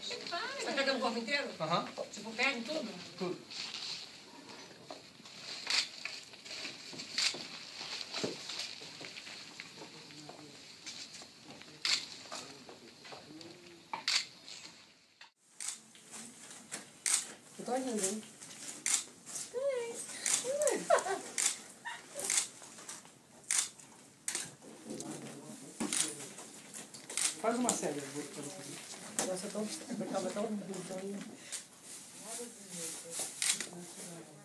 Vai pegar o corpo inteiro? Aham. Tipo, perde tudo? Tudo. Eu tô rindo, hein? Faz uma série. Nossa, eu tão... Eu tava tão...